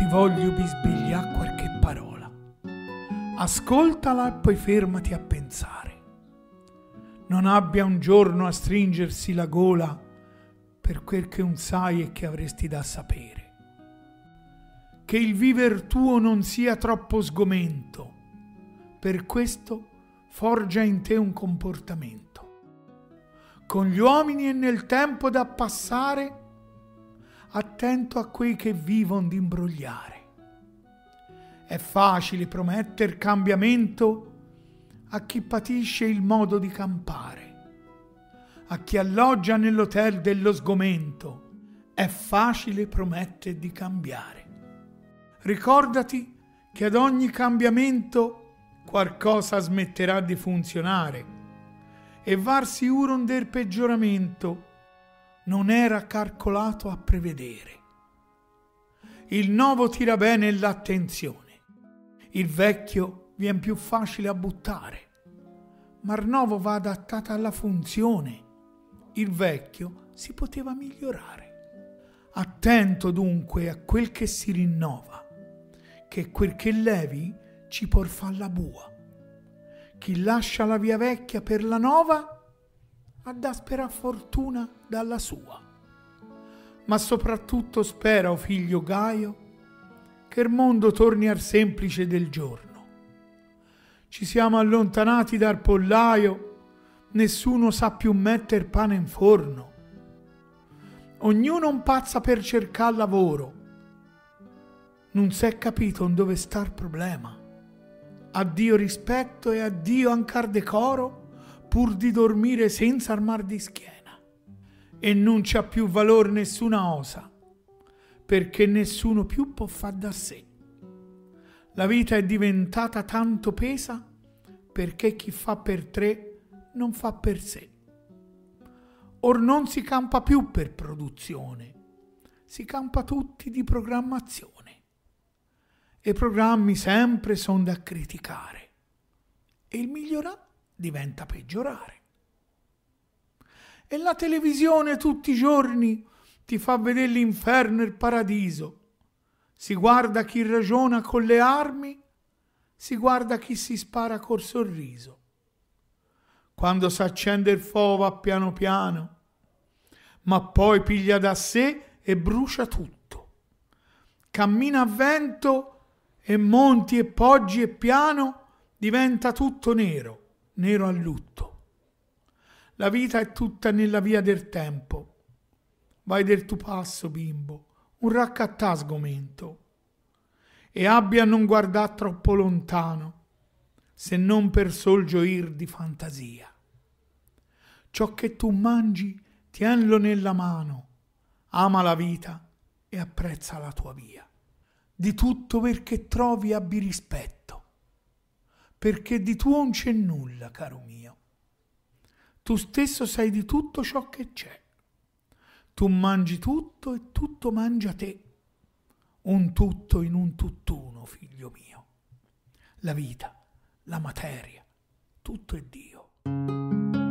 voglio bisbigliare qualche parola. Ascoltala e poi fermati a pensare. Non abbia un giorno a stringersi la gola per quel che un sai e che avresti da sapere. Che il viver tuo non sia troppo sgomento, per questo forgia in te un comportamento. Con gli uomini e nel tempo da passare, attento a quei che vivon d'imbrogliare. È facile prometter cambiamento a chi patisce il modo di campare, a chi alloggia nell'hotel dello sgomento. È facile promettere di cambiare. Ricordati che ad ogni cambiamento qualcosa smetterà di funzionare e varsi uron del peggioramento non era calcolato a prevedere. Il nuovo tira bene l'attenzione, il vecchio vien più facile a buttare, ma il nuovo va adattato alla funzione, il vecchio si poteva migliorare. Attento dunque a quel che si rinnova, che quel che levi ci por fa la bua. Chi lascia la via vecchia per la nuova, addaspera fortuna dalla sua. Ma soprattutto spera, o figlio Gaio, che il mondo torni al semplice del giorno. Ci siamo allontanati dal pollaio, nessuno sa più metter pane in forno. Ognuno un pazza per cercar lavoro. Non s'è capito dove sta il problema. Addio rispetto e addio ancar decoro, pur di dormire senza armar di schiena. E non c'ha più valor nessuna osa, perché nessuno più può far da sé. La vita è diventata tanto pesa, perché chi fa per tre non fa per sé. Or non si campa più per produzione, si campa tutti di programmazione. E i programmi sempre sono da criticare, e il migliorare diventa peggiorare. E la televisione tutti i giorni ti fa vedere l'inferno e il paradiso. Si guarda chi ragiona con le armi, si guarda chi si spara col sorriso. Quando s'accende il fuoco va piano piano, ma poi piglia da sé e brucia tutto. Cammina a vento e monti e poggi e piano diventa tutto nero, nero a lutto. La vita è tutta nella via del tempo. Vai del tuo passo, bimbo, un raccattà sgomento. E abbia a non guardare troppo lontano, se non per sol gioir di fantasia. Ciò che tu mangi, tienlo nella mano, ama la vita e apprezza la tua via. Di tutto perché trovi abbi rispetto, perché di tuo non c'è nulla, caro mio. Tu stesso sai di tutto ciò che c'è. Tu mangi tutto e tutto mangia te. Un tutto in un tutt'uno, figlio mio. La vita, la materia, tutto è Dio.